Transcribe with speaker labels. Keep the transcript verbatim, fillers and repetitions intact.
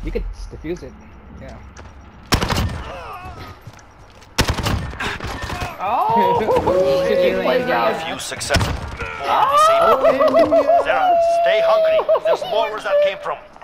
Speaker 1: You could defuse it. Yeah. Oh!
Speaker 2: Defuse successful. Oh. Sarah, stay hungry. There's more where that came from.